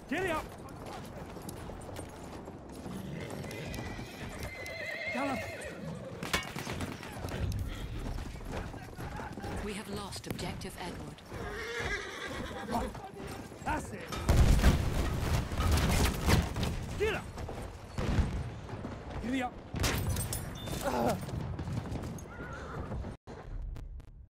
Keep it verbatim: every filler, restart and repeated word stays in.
Giddy up! Gallop! We have lost objective Edward. Right. That's it! Get up! Giddy up! Ugh.